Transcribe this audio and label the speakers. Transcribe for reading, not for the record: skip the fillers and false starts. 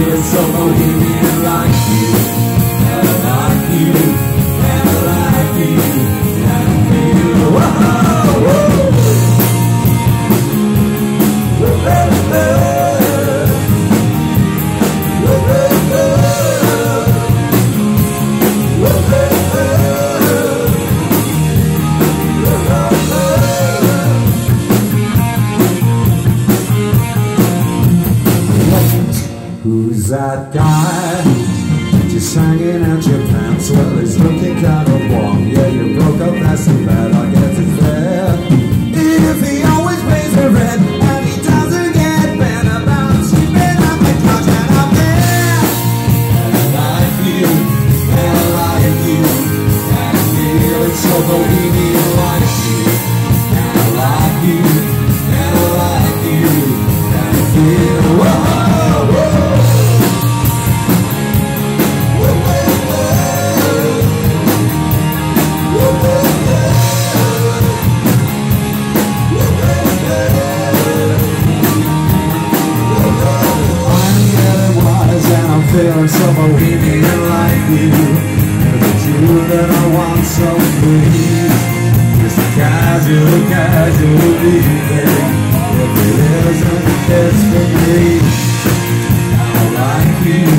Speaker 1: feeling so bohemian like you, and I like you, and I like you, and I feel, whoa, whoa. Who's that guy just hanging out your pants? Well, he's looking kind of warm. Yeah, you broke up, that's too bad, I guess it's fair. If he always pays the rent and he doesn't get bent about sleeping on the couch and I'm there. And I like you, and I like you, and I feel it's so bohemian like you. And I like you, and I like you, and I feel, whoa. Feeling so bohemian like you, and it's you that I want, so please, just a casual evening. If it isn't, it's for me. I like you.